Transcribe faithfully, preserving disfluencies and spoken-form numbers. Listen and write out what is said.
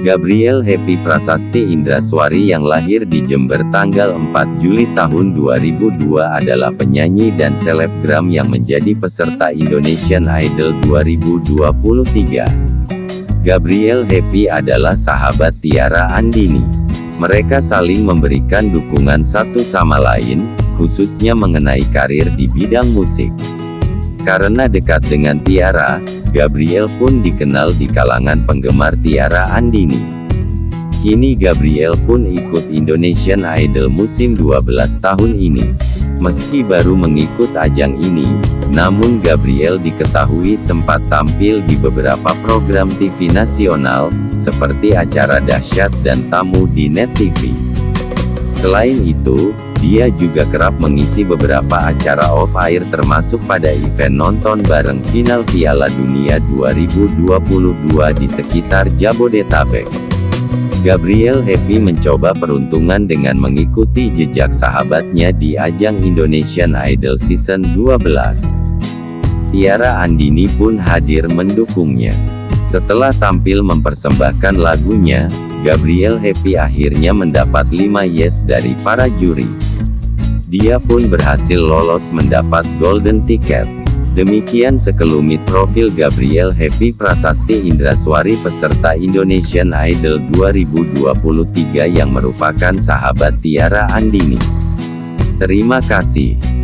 Gabriel Happy Prasasti Indraswari yang lahir di Jember tanggal empat Juli tahun dua ribu dua adalah penyanyi dan selebgram yang menjadi peserta Indonesian Idol dua ribu dua puluh tiga. Gabriel Happy adalah sahabat Tiara Andini. Mereka saling memberikan dukungan satu sama lain, khususnya mengenai karir di bidang musik. Karena dekat dengan Tiara, Gabriel pun dikenal di kalangan penggemar Tiara Andini. Kini Gabriel pun ikut Indonesian Idol musim dua belas tahun ini. Meski baru mengikut ajang ini, namun Gabriel diketahui sempat tampil di beberapa program T V nasional, seperti acara Dahsyat dan Tamu di Net T V. Selain itu, dia juga kerap mengisi beberapa acara off-air termasuk pada event nonton bareng final Piala Dunia dua ribu dua puluh dua di sekitar Jabodetabek. Gabriel Happy mencoba peruntungan dengan mengikuti jejak sahabatnya di ajang Indonesian Idol Season dua belas. Tiara Andini pun hadir mendukungnya. Setelah tampil mempersembahkan lagunya, Gabriel Happy akhirnya mendapat lima yes dari para juri. Dia pun berhasil lolos mendapat golden ticket. Demikian sekelumit profil Gabriel Happy Prasasti Indraswari peserta Indonesian Idol dua ribu dua puluh tiga yang merupakan sahabat Tiara Andini. Terima kasih.